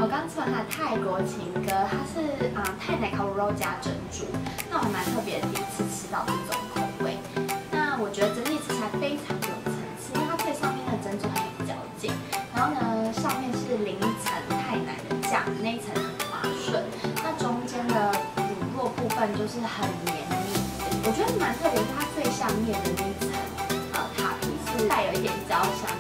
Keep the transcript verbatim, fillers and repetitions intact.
我刚吃完它的泰国情歌，它是啊、呃、泰奶烤乳肉加珍珠，那我还蛮特别的，第一次吃到这种口味。那我觉得整体吃起来非常有层次，因为它最上面的珍珠很有嚼劲，然后呢上面是淋一层泰奶的酱，那一层很滑顺，那中间的乳酪部分就是很绵密。我觉得蛮特别，是它最上面的那一层呃塔皮是带有一点焦香